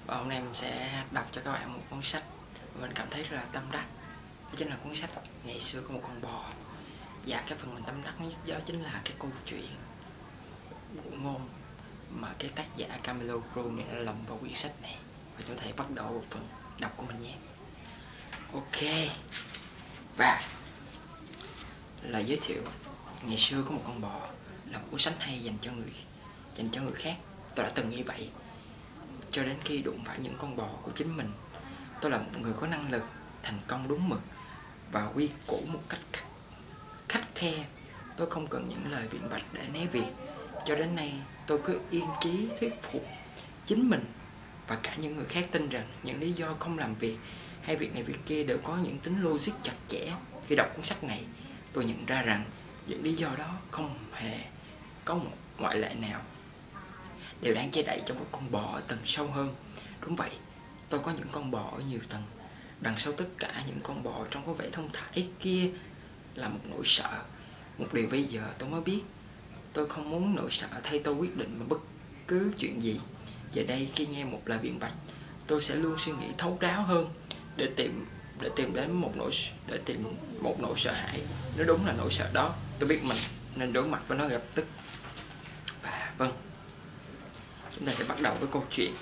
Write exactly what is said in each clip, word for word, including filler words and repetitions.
Và hôm nay mình sẽ đọc cho các bạn một cuốn sách mình cảm thấy rất là tâm đắc. Đó chính là cuốn sách Ngày xưa có một con bò. Và cái phần mình tâm đắc nhất đó chính là cái câu chuyện ngụ ngôn mà cái tác giả Camilo Cruz này đã lồng vào quyển sách này. Và chúng ta hãy bắt đầu một phần đọc của mình nhé. Ok. Và lời giới thiệu: Ngày xưa có một con bò là một cuốn sách hay dành cho người dành cho người khác. Tôi đã từng như vậy, cho đến khi đụng phải những con bò của chính mình. Tôi là một người có năng lực, thành công đúng mực và quy củ một cách khắt khe. Tôi không cần những lời biện bạch để né việc. Cho đến nay tôi cứ yên chí thuyết phục chính mình và cả những người khác tin rằng những lý do không làm việc hay việc này việc kia đều có những tính logic chặt chẽ. Khi đọc cuốn sách này, tôi nhận ra rằng những lý do đó không hề có một ngoại lệ nào, đều đang che đậy trong một con bò ở tầng sâu hơn. Đúng vậy, tôi có những con bò ở nhiều tầng. Đằng sau tất cả những con bò trong có vẻ thông thả kia là một nỗi sợ. Một điều bây giờ tôi mới biết: tôi không muốn nỗi sợ thay tôi quyết định mà bất cứ chuyện gì. Giờ đây khi nghe một lời biện bạch, tôi sẽ luôn suy nghĩ thấu đáo hơn để tìm để tìm đến một nỗi để tìm một nỗi sợ hãi. Nếu đúng là nỗi sợ đó, tôi biết mình nên đối mặt với nó ngay lập tức. Và vâng, chúng ta sẽ bắt đầu với câu chuyện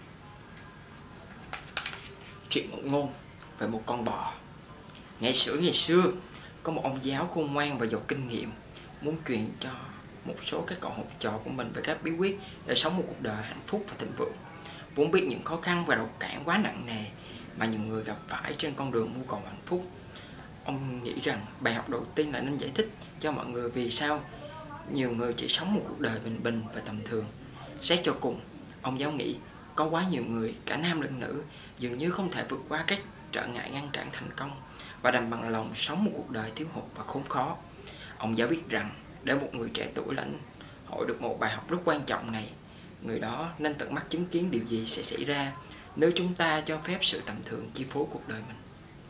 chuyện ngụ ngôn về một con bò. Ngày xưa ngày xưa có một ông giáo khôn ngoan và giàu kinh nghiệm, muốn truyền cho một số các cậu học trò của mình về các bí quyết để sống một cuộc đời hạnh phúc và thịnh vượng. Vốn biết những khó khăn và rào cản quá nặng nề mà nhiều người gặp phải trên con đường mưu cầu hạnh phúc, ông nghĩ rằng bài học đầu tiên là nên giải thích cho mọi người vì sao nhiều người chỉ sống một cuộc đời bình bình và tầm thường. Xét cho cùng, ông giáo nghĩ có quá nhiều người, cả nam lẫn nữ, dường như không thể vượt qua các trở ngại ngăn cản thành công và đành bằng lòng sống một cuộc đời thiếu hụt và khốn khó. Ông giáo biết rằng để một người trẻ tuổi lãnh hội được một bài học rất quan trọng này, người đó nên tận mắt chứng kiến điều gì sẽ xảy ra nếu chúng ta cho phép sự tầm thường chi phối cuộc đời mình.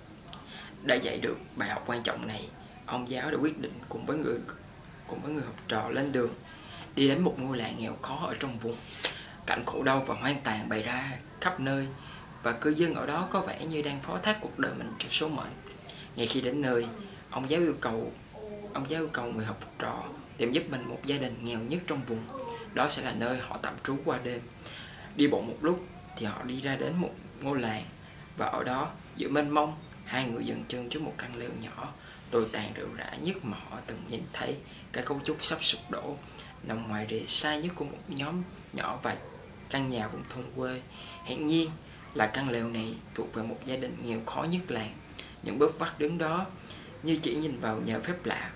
Để dạy được bài học quan trọng này, ông giáo đã quyết định cùng với người cùng với người học trò lên đường, đi đến một ngôi làng nghèo khó ở trong vùng. Cảnh khổ đau và hoang tàn bày ra khắp nơi, và cư dân ở đó có vẻ như đang phó thác cuộc đời mình cho số mệnh. Ngay khi đến nơi, ông giáo yêu cầu ông giáo yêu cầu người học trò tìm giúp mình một gia đình nghèo nhất trong vùng. Đó sẽ là nơi họ tạm trú qua đêm. Đi bộ một lúc thì họ đi ra đến một ngôi làng, và ở đó giữa mênh mông, hai người dừng chân trước một căn lều nhỏ tồi tàn rệu rã nhất mà họ từng nhìn thấy. Cái cấu trúc sắp sụp đổ nằm ngoài rìa xa nhất của một nhóm nhỏ vài căn nhà vùng thôn quê. Hiển nhiên là căn lều này thuộc về một gia đình nghèo khó nhất làng. Những bớt vắt đứng đó như chỉ nhìn vào nhờ phép lạ,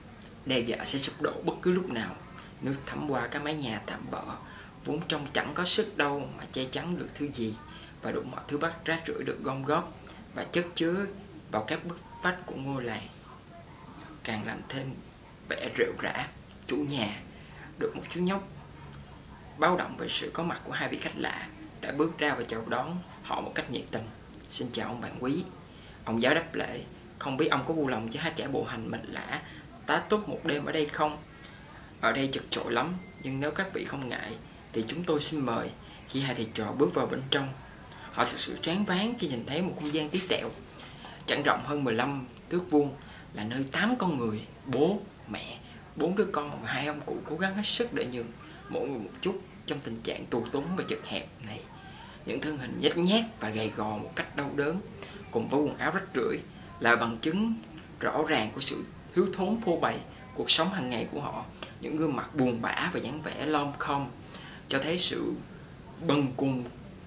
đe dọa sẽ sụp đổ bất cứ lúc nào. Nước thấm qua cái mái nhà tạm bợ, vốn trông chẳng có sức đâu mà che chắn được thứ gì, và đủ mọi thứ bát rác rưởi được gom góp và chất chứa vào các bức vách của ngôi làng, càng làm thêm vẻ rệu rã. Chủ nhà, được một chú nhóc báo động về sự có mặt của hai vị khách lạ, đã bước ra và chào đón họ một cách nhiệt tình. Xin chào ông bạn quý. Ông giáo đáp lễ: Không biết ông có vui lòng cho hai kẻ bộ hành mệt lả tá túc một đêm ở đây không? Ở đây chật chội lắm, nhưng nếu các vị không ngại thì chúng tôi xin mời. Khi hai thầy trò bước vào bên trong, họ thực sự choáng váng khi nhìn thấy một không gian tí tẹo chẳng rộng hơn mười lăm thước vuông, là nơi tám con người, bố, mẹ, bốn đứa con và hai ông cụ cố gắng hết sức để nhường mỗi người một chút trong tình trạng tù túng và chật hẹp này. Những thân hình nhếch nhác và gầy gò một cách đau đớn, cùng với quần áo rách rưởi, là bằng chứng rõ ràng của sự thiếu thốn phô bày cuộc sống hàng ngày của họ. Những gương mặt buồn bã và dáng vẻ lom khom cho thấy sự bần cùng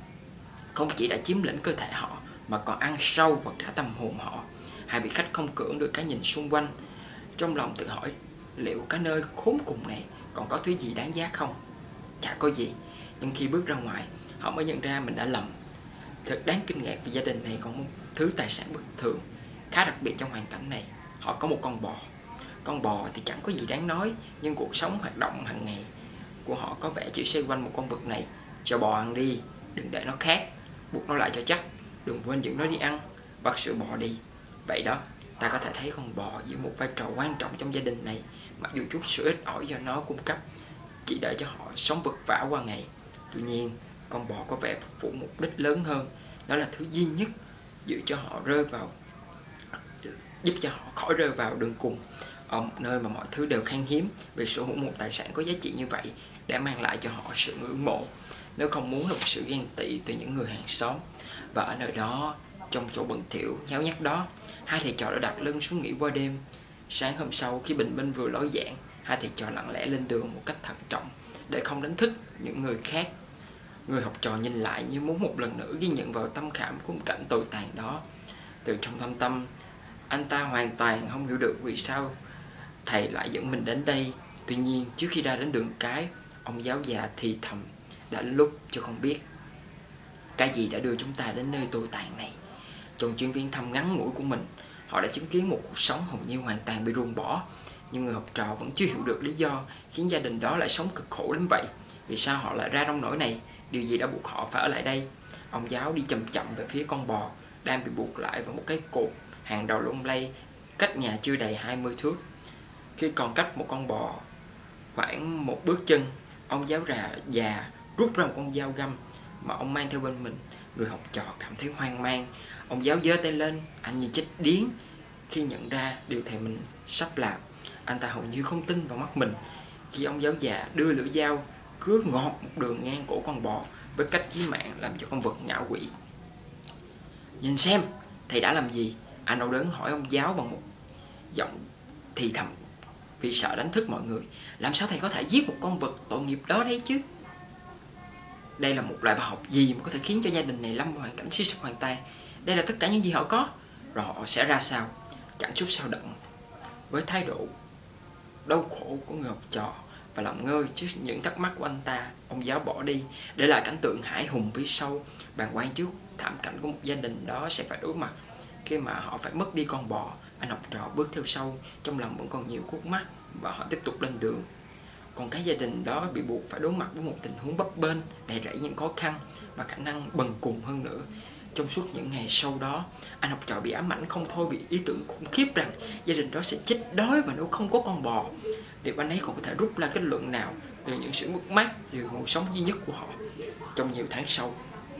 không chỉ đã chiếm lĩnh cơ thể họ mà còn ăn sâu vào cả tâm hồn họ. Hai vị khách không cưỡng được cái nhìn xung quanh, trong lòng tự hỏi liệu cái nơi khốn cùng này còn có thứ gì đáng giá không. Chả có gì, nhưng khi bước ra ngoài, họ mới nhận ra mình đã lầm. Thật đáng kinh ngạc vì gia đình này còn một thứ tài sản bất thường khá đặc biệt trong hoàn cảnh này. Họ có một con bò. Con bò thì chẳng có gì đáng nói, nhưng cuộc sống hoạt động hàng ngày của họ có vẻ chỉ xoay quanh một con vật này. Cho bò ăn đi, đừng để nó khát, buộc nó lại cho chắc, đừng quên dẫn nó đi ăn, vắt sữa bò đi. Vậy đó, ta có thể thấy con bò giữ một vai trò quan trọng trong gia đình này, mặc dù chút sữa ít ỏi do nó cung cấp chỉ để cho họ sống vật vã qua ngày. Tuy nhiên, Con bò có vẻ phục vụ mục đích lớn hơn. Nó là thứ duy nhất giữ cho họ rơi vào giúp cho họ khỏi rơi vào đường cùng, ở một nơi mà mọi thứ đều khan hiếm. Về sở hữu một tài sản có giá trị như vậy đã mang lại cho họ sự ngưỡng mộ, nếu không muốn là một sự ghen tị từ những người hàng xóm. Và ở nơi đó, trong chỗ bẩn thỉu nháo nhác đó, hai thầy trò đã đặt lưng xuống nghỉ qua đêm. Sáng hôm sau, khi bình minh vừa ló dạng, hai thầy trò lặng lẽ lên đường một cách thận trọng để không đánh thức những người khác. Người học trò nhìn lại như muốn một lần nữa ghi nhận vào tâm khảm khung cảnh tồi tàn đó. Từ trong thâm tâm, anh ta hoàn toàn không hiểu được vì sao thầy lại dẫn mình đến đây. Tuy nhiên, trước khi ra đến đường cái, ông giáo già thì thầm: đã đến lúc cho con biết cái gì đã đưa chúng ta đến nơi tồi tàn này. Trong chuyến viếng thăm ngắn ngủi của mình, họ đã chứng kiến một cuộc sống hầu như hoàn toàn bị ruồng bỏ. Nhưng người học trò vẫn chưa hiểu được lý do khiến gia đình đó lại sống cực khổ đến vậy. Vì sao họ lại ra nông nỗi này? Điều gì đã buộc họ phải ở lại đây? Ông giáo đi chậm chậm về phía con bò đang bị buộc lại vào một cái cột hàng đầu lung lay cách nhà chưa đầy hai mươi thước. Khi còn cách một con bò khoảng một bước chân, ông giáo già già rút ra một con dao găm mà ông mang theo bên mình. Người học trò cảm thấy hoang mang. Ông giáo giơ tay lên, anh như chết điếng khi nhận ra điều thầy mình sắp làm. Anh ta hầu như không tin vào mắt mình khi ông giáo già đưa lưỡi dao cứa ngọt một đường ngang cổ con bò với cách chí mạng làm cho con vật ngã quỵ. Nhìn xem, thầy đã làm gì? Anh đau đớn hỏi ông giáo bằng một giọng thì thầm vì sợ đánh thức mọi người. Làm sao thầy có thể giết một con vật tội nghiệp đó đấy chứ? Đây là một loại bài học gì mà có thể khiến cho gia đình này lâm vào hoàn cảnh suy sụp hoàn toàn? Đây là tất cả những gì họ có, rồi họ sẽ ra sao? Chẳng chút sao động. Với thái độ đau khổ của người học trò và lòng ngơ trước những thắc mắc của anh ta, ông giáo bỏ đi, để lại cảnh tượng hãi hùng phía sau, bàng quan trước thảm cảnh của một gia đình đó sẽ phải đối mặt khi mà họ phải mất đi con bò. Anh học trò bước theo sau, trong lòng vẫn còn nhiều khúc mắc, và họ tiếp tục lên đường. Còn cái gia đình đó bị buộc phải đối mặt với một tình huống bấp bênh, đầy rẫy những khó khăn và khả năng bần cùng hơn nữa. Trong suốt những ngày sau đó, anh học trò bị ám ảnh không thôi vì ý tưởng khủng khiếp rằng gia đình đó sẽ chết đói và nếu không có con bò. Liệu anh ấy còn có thể rút ra kết luận nào từ những sự mất mát từ nguồn sống duy nhất của họ? Trong nhiều tháng sau,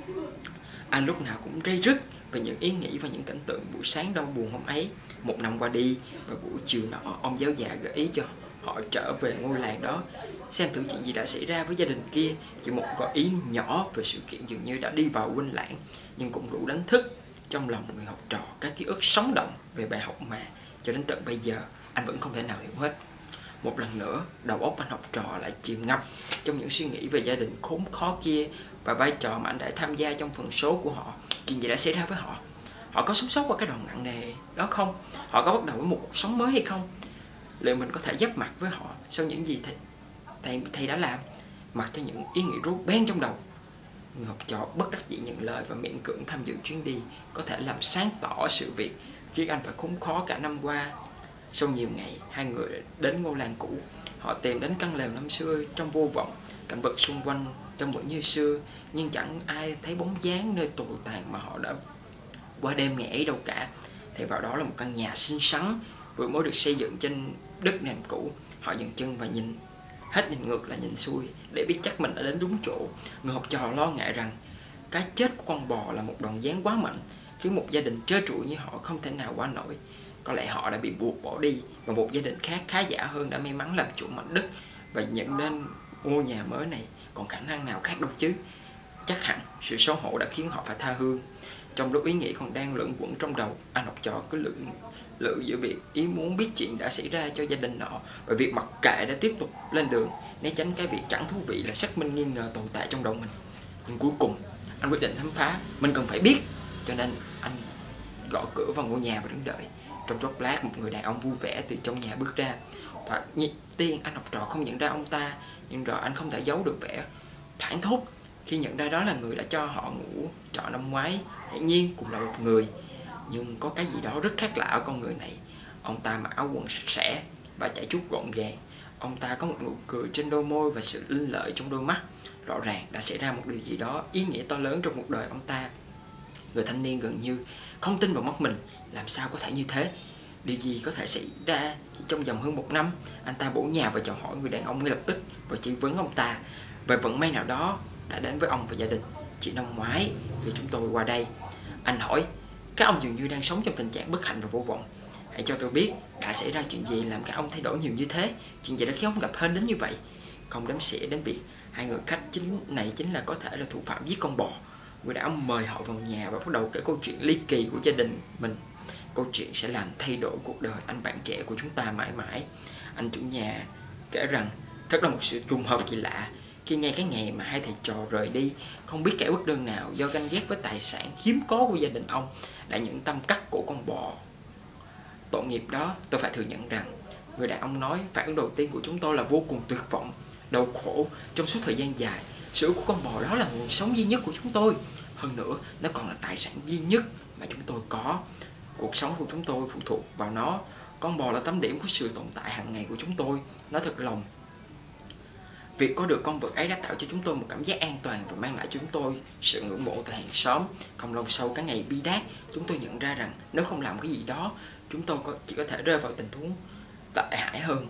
anh lúc nào cũng day dứt về những ý nghĩ và những cảnh tượng buổi sáng đau buồn hôm ấy. Một năm qua đi, và buổi chiều nọ, ông giáo già gợi ý cho họ trở về ngôi làng đó, xem thử chuyện gì đã xảy ra với gia đình kia. Chỉ một gợi ý nhỏ về sự kiện dường như đã đi vào quên lãng, nhưng cũng đủ đánh thức trong lòng người học trò các ký ức sống động về bài học mà cho đến tận bây giờ anh vẫn không thể nào hiểu hết. Một lần nữa, đầu óc anh học trò lại chìm ngập trong những suy nghĩ về gia đình khốn khó kia và vai trò mà anh đã tham gia trong phần số của họ. Chuyện gì đã xảy ra với họ? Họ có sống sót qua cái đòn nặng nề đó không? Họ có bắt đầu với một cuộc sống mới hay không? Liệu mình có thể giáp mặt với họ sau những gì thầy, thầy, thầy đã làm? Mặc cho những ý nghĩ rối beng trong đầu, người học trò bất đắc dĩ nhận lời và miễn cưỡng tham dự chuyến đi có thể làm sáng tỏ sự việc khiến anh phải khốn khó cả năm qua. Sau nhiều ngày, hai người đến ngôi làng cũ. Họ tìm đến căn lều năm xưa trong vô vọng. Cảnh vật xung quanh trông vẫn như xưa, nhưng chẳng ai thấy bóng dáng nơi tồi tàn mà họ đã qua đêm ngày ấy đâu cả. Thay vào đó là một căn nhà xinh xắn vừa mới được xây dựng trên đất nền cũ. Họ dừng chân và nhìn hết nhìn ngược là nhìn xuôi để biết chắc mình đã đến đúng chỗ. Người học trò lo ngại rằng cái chết của con bò là một đòn giáng quá mạnh, khiến một gia đình trơ trụi như họ không thể nào qua nổi. Có lẽ họ đã bị buộc bỏ đi, và một gia đình khác khá giả hơn đã may mắn làm chủ mảnh đất và nhận nên ngôi nhà mới này. Còn khả năng nào khác đâu chứ? Chắc hẳn sự xấu hổ đã khiến họ phải tha hương. Trong lúc ý nghĩ còn đang lẫn quẩn trong đầu, anh học trò cứ lưỡng lự giữa việc ý muốn biết chuyện đã xảy ra cho gia đình nọ và việc mặc kệ đã tiếp tục lên đường, né tránh cái việc chẳng thú vị là xác minh nghi ngờ tồn tại trong đầu mình. Nhưng cuối cùng anh quyết định khám phá. Mình cần phải biết, cho nên anh gõ cửa vào ngôi nhà và đứng đợi. Trong chốc lát, một người đàn ông vui vẻ từ trong nhà bước ra. Thoạt tiên anh học trò không nhận ra ông ta, nhưng rồi anh không thể giấu được vẻ thảng thốt khi nhận ra đó là người đã cho họ ngủ trọ năm ngoái. Hiển nhiên cũng là một người, nhưng có cái gì đó rất khác lạ ở con người này. Ông ta mặc áo quần sạch sẽ và chải chuốt gọn gàng. Ông ta có một nụ cười trên đôi môi và sự linh lợi trong đôi mắt. Rõ ràng đã xảy ra một điều gì đó ý nghĩa to lớn trong cuộc đời ông ta. Người thanh niên gần như không tin vào mắt mình. Làm sao có thể như thế? Điều gì có thể xảy ra chỉ trong vòng hơn một năm? Anh ta bổ nhào và chào hỏi người đàn ông ngay lập tức và chỉ vấn ông ta về vận may nào đó đã đến với ông và gia đình. Chỉ năm ngoái thì chúng tôi qua đây, anh hỏi các ông dường như đang sống trong tình trạng bất hạnh và vô vọng. Hãy cho tôi biết đã xảy ra chuyện gì làm các ông thay đổi nhiều như thế, chuyện gì đã khiến ông gặp hên đến như vậy. Không đếm xỉa đến việc hai người khách chính này chính là có thể là thủ phạm giết con bò. Người đã mời họ vào nhà và bắt đầu kể câu chuyện ly kỳ của gia đình mình. Câu chuyện sẽ làm thay đổi cuộc đời anh bạn trẻ của chúng ta mãi mãi. Anh chủ nhà kể rằng thật là một sự trùng hợp kỳ lạ khi ngay cái ngày mà hai thầy trò rời đi, không biết kẻ bất đơn nào do ganh ghét với tài sản hiếm có của gia đình ông đã nhẫn tâm cắt cổ con bò. Tội nghiệp đó, tôi phải thừa nhận rằng người đàn ông nói phản ứng đầu tiên của chúng tôi là vô cùng tuyệt vọng, đau khổ trong suốt thời gian dài. Sữa của con bò đó là nguồn sống duy nhất của chúng tôi. Hơn nữa, nó còn là tài sản duy nhất mà chúng tôi có. Cuộc sống của chúng tôi phụ thuộc vào nó. Con bò là tâm điểm của sự tồn tại hàng ngày của chúng tôi. Nó thật lòng. Việc có được con vật ấy đã tạo cho chúng tôi một cảm giác an toàn và mang lại cho chúng tôi sự ngưỡng mộ từ hàng xóm. Không lâu sau cái ngày bi đát, chúng tôi nhận ra rằng nếu không làm cái gì đó, chúng tôi chỉ có thể rơi vào tình huống tệ hại hơn.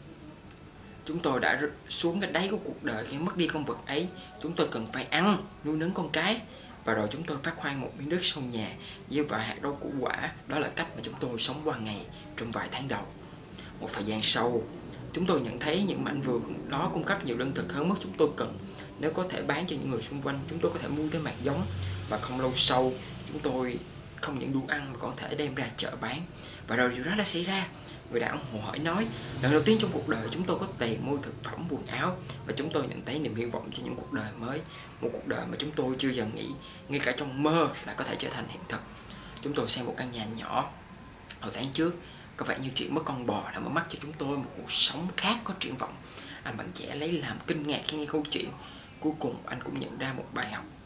Chúng tôi đã xuống cái đáy của cuộc đời khi mất đi con vật ấy. Chúng tôi cần phải ăn, nuôi nấng con cái. Và rồi chúng tôi phát khoan một miếng đất sau nhà, gieo vài hạt rau củ quả. Đó là cách mà chúng tôi sống qua ngày trong vài tháng đầu. Một thời gian sau, chúng tôi nhận thấy những mảnh vườn đó cung cấp nhiều lương thực hơn mức chúng tôi cần. Nếu có thể bán cho những người xung quanh, chúng tôi có thể mua thêm hạt giống. Và không lâu sau, chúng tôi không những đủ ăn mà còn thể đem ra chợ bán. Và rồi điều đó đã xảy ra. Người đàn ông hồ hởi nói, lần đầu tiên trong cuộc đời chúng tôi có tiền mua thực phẩm, quần áo. Và chúng tôi nhận thấy niềm hy vọng cho những cuộc đời mới. Một cuộc đời mà chúng tôi chưa giờ nghĩ, ngay cả trong mơ là có thể trở thành hiện thực. Chúng tôi xem một căn nhà nhỏ hồi tháng trước. Có vẻ như chuyện mất con bò đã mở mắt cho chúng tôi một cuộc sống khác có triển vọng. Anh bạn trẻ lấy làm kinh ngạc khi nghe câu chuyện. Cuối cùng anh cũng nhận ra một bài học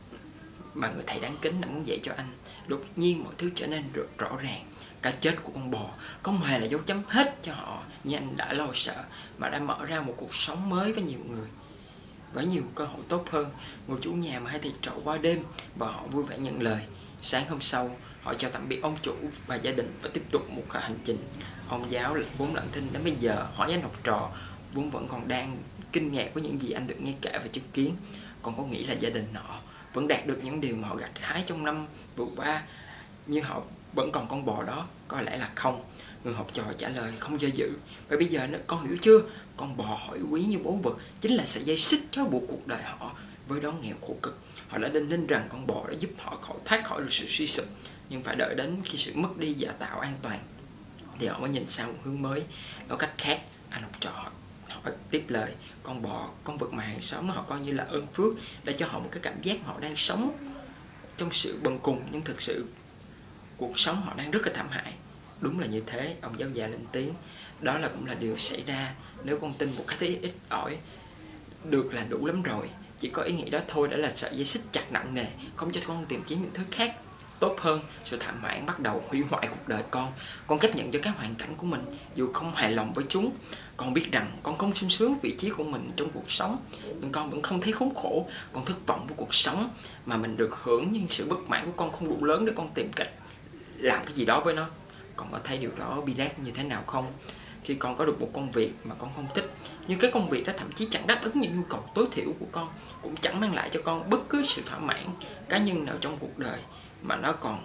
mà người thầy đáng kính đã muốn dạy cho anh. Đột nhiên mọi thứ trở nên rõ ràng. Cái chết của con bò không hề là dấu chấm hết cho họ như anh đã lo sợ, mà đã mở ra một cuộc sống mới với nhiều người, với nhiều cơ hội tốt hơn. Ngôi chủ nhà mà hai thầy trọ qua đêm và họ vui vẻ nhận lời. Sáng hôm sau, họ chào tạm biệt ông chủ và gia đình và tiếp tục một hành trình. Ông giáo vốn lặng thinh đến bây giờ hỏi anh học trò vốn vẫn còn đang kinh ngạc với những gì anh được nghe kể và chứng kiến. Còn có nghĩ là gia đình họ vẫn đạt được những điều mà họ gặt hái trong năm vừa qua, nhưng họ vẫn còn con bò đó? Có lẽ là không. Người học trò trả lời không do dự. Và bây giờ con hiểu chưa? Con bò hỏi quý như báu vật chính là sợi dây xích trói buộc cuộc đời họ với đói nghèo khổ cực. Họ đã đinh ninh rằng con bò đã giúp họ khỏi thoát khỏi được sự suy sụp, nhưng phải đợi đến khi sự mất đi giả tạo an toàn thì họ mới nhìn sang một hướng mới. Nói cách khác, anh học trò họ tiếp lời, con bò, con vật mà hàng xóm họ coi như là ơn phước, để cho họ một cái cảm giác họ đang sống trong sự bần cùng, nhưng thực sự cuộc sống họ đang rất là thảm hại. Đúng là như thế, ông giáo già lên tiếng. Đó là cũng là điều xảy ra. Nếu con tin một cái thế ít ỏi được là đủ lắm rồi. Chỉ có ý nghĩ đó thôi đã là sợi dây xích chặt nặng nề, không cho con tìm kiếm những thứ khác tốt hơn. Sự thảm hại bắt đầu hủy hoại cuộc đời con. Con chấp nhận cho các hoàn cảnh của mình dù không hài lòng với chúng. Con biết rằng con không sung sướng vị trí của mình trong cuộc sống, nhưng con vẫn không thấy khốn khổ. Con thất vọng với cuộc sống mà mình được hưởng, nhưng sự bất mãn của con không đủ lớn để con tìm cách làm cái gì đó với nó. Con có thấy điều đó bi đát như thế nào không? Khi con có được một công việc mà con không thích, nhưng cái công việc đó thậm chí chẳng đáp ứng những nhu cầu tối thiểu của con, cũng chẳng mang lại cho con bất cứ sự thỏa mãn cá nhân nào trong cuộc đời mà nó còn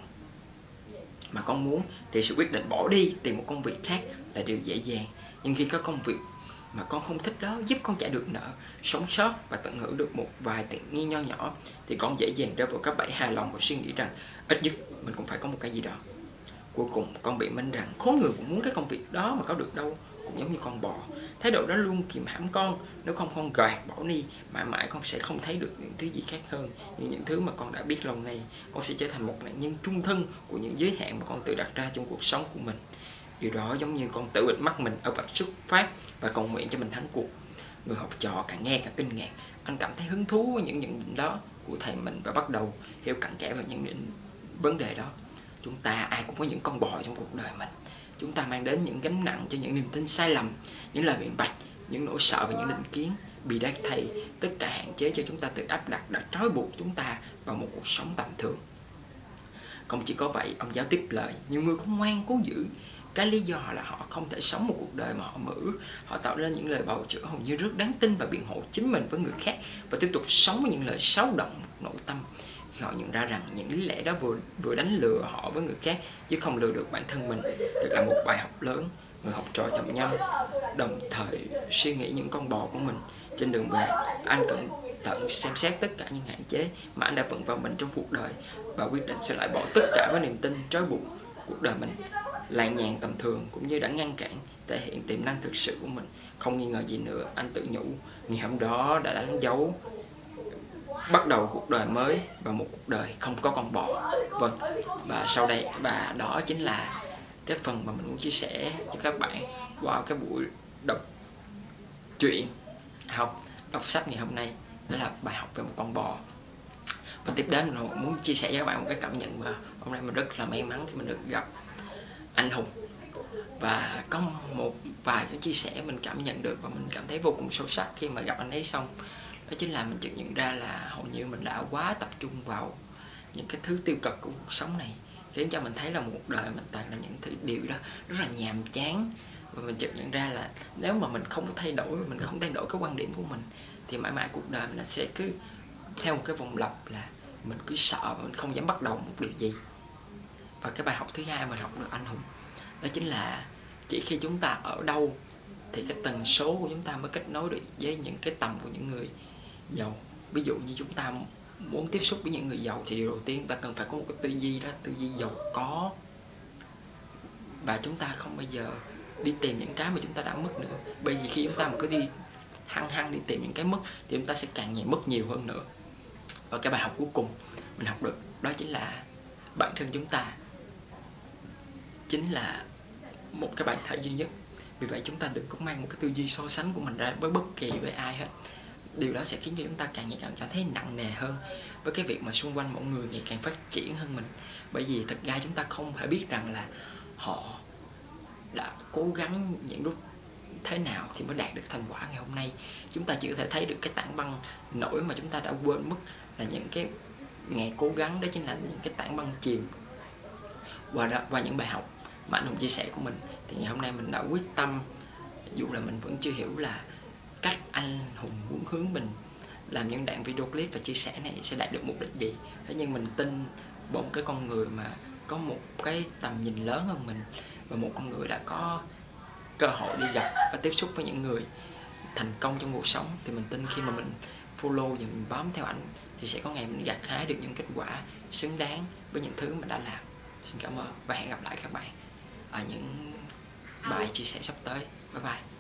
mà con muốn, thì sự quyết định bỏ đi tìm một công việc khác là điều dễ dàng. Nhưng khi có công việc mà con không thích đó giúp con trả được nợ, sống sót và tận hưởng được một vài tiện nghi nho nhỏ, thì con dễ dàng rơi vào các bẫy hài lòng và suy nghĩ rằng ít nhất mình cũng phải có một cái gì đó. Cuối cùng con bị minh rằng khốn người cũng muốn cái công việc đó mà có được đâu. Cũng giống như con bò, thái độ đó luôn kìm hãm con. Nếu không con gạt bỏ đi, mãi mãi con sẽ không thấy được những thứ gì khác hơn, nhưng những thứ mà con đã biết lâu nay. Con sẽ trở thành một nạn nhân trung thân của những giới hạn mà con tự đặt ra trong cuộc sống của mình. Điều đó giống như con tự bịt mắt mình ở vạch xuất phát và cầu nguyện cho mình thắng cuộc. Người học trò càng nghe càng kinh ngạc. Anh cảm thấy hứng thú với những nhận định đó của thầy mình và bắt đầu hiểu cặn kẽ về những định vấn đề đó. Chúng ta ai cũng có những con bò trong cuộc đời mình. Chúng ta mang đến những gánh nặng cho những niềm tin sai lầm, những lời biện bạch, những nỗi sợ và những định kiến. Bị đát thầy, tất cả hạn chế cho chúng ta tự áp đặt đã trói buộc chúng ta vào một cuộc sống tầm thường. Không chỉ có vậy, ông giáo tiếp lời, nhiều người không ngoan cố giữ cái lý do là họ không thể sống một cuộc đời mà họ mơ ước. Họ tạo ra những lời bào chữa hầu như rất đáng tin và biện hộ chính mình với người khác, và tiếp tục sống với những lời xáo động nội tâm khi họ nhận ra rằng những lý lẽ đó vừa vừa đánh lừa họ với người khác chứ không lừa được bản thân mình. Thật là một bài học lớn. Người học trò chậm nhân đồng thời suy nghĩ những con bò của mình. Trên đường về, anh cẩn thận xem xét tất cả những hạn chế mà anh đã vận vào mình trong cuộc đời và quyết định sẽ loại bỏ tất cả với niềm tin trói buộc cuộc đời mình làng nhàng tầm thường, cũng như đã ngăn cản thể hiện tiềm năng thực sự của mình. Không nghi ngờ gì nữa, anh tự nhủ ngày hôm đó đã đánh dấu bắt đầu cuộc đời mới và một cuộc đời không có con bò. Vâng, và sau đây và đó chính là cái phần mà mình muốn chia sẻ cho các bạn qua cái buổi đọc truyện học đọc sách ngày hôm nay. Đó là bài học về một con bò. Và tiếp đến mình muốn chia sẻ với các bạn một cái cảm nhận mà hôm nay mình rất là may mắn khi mình được gặp anh Hùng, và có một vài cái chia sẻ mình cảm nhận được và mình cảm thấy vô cùng sâu sắc khi mà gặp anh ấy xong. Đó chính là mình chợt nhận ra là hầu như mình đã quá tập trung vào những cái thứ tiêu cực của cuộc sống này, khiến cho mình thấy là một cuộc đời mình toàn là những thứ điều đó rất là nhàm chán. Và mình chợt nhận ra là nếu mà mình không có thay đổi, mình không thay đổi cái quan điểm của mình, thì mãi mãi cuộc đời mình sẽ cứ theo một cái vòng lặp là mình cứ sợ và mình không dám bắt đầu một điều gì. Và cái bài học thứ hai mình học được anh Hùng, đó chính là chỉ khi chúng ta ở đâu thì cái tần số của chúng ta mới kết nối được với những cái tầm của những người giàu. Ví dụ như chúng ta muốn tiếp xúc với những người giàu thì điều đầu tiên ta cần phải có một cái tư duy, đó tư duy giàu có. Và chúng ta không bao giờ đi tìm những cái mà chúng ta đã mất nữa, bởi vì khi chúng ta mà cứ đi hăng hăng đi tìm những cái mất thì chúng ta sẽ càng ngày mất nhiều hơn nữa. Và cái bài học cuối cùng mình học được đó chính là bản thân chúng ta chính là một cái bản thể duy nhất. Vì vậy chúng ta đừng có mang một cái tư duy so sánh của mình ra với bất kỳ với ai hết. Điều đó sẽ khiến cho chúng ta càng ngày càng cảm thấy nặng nề hơn với cái việc mà xung quanh mọi người ngày càng phát triển hơn mình. Bởi vì thật ra chúng ta không thể biết rằng là họ đã cố gắng những lúc thế nào thì mới đạt được thành quả ngày hôm nay. Chúng ta chỉ có thể thấy được cái tảng băng nổi mà chúng ta đã quên mất là những cái ngày cố gắng, đó chính là những cái tảng băng chìm. Qua đó, qua những bài học mà anh Hùng chia sẻ của mình, thì ngày hôm nay mình đã quyết tâm, dù là mình vẫn chưa hiểu là cách anh Hùng muốn hướng mình làm những đoạn video clip và chia sẻ này sẽ đạt được mục đích gì. Thế nhưng mình tin một cái con người mà có một cái tầm nhìn lớn hơn mình, và một con người đã có cơ hội đi gặp và tiếp xúc với những người thành công trong cuộc sống, thì mình tin khi mà mình follow và mình bám theo ảnh thì sẽ có ngày mình gặt hái được những kết quả xứng đáng với những thứ mình đã làm. Xin cảm ơn và hẹn gặp lại các bạn ở những bài chia sẻ sắp tới. Bye bye.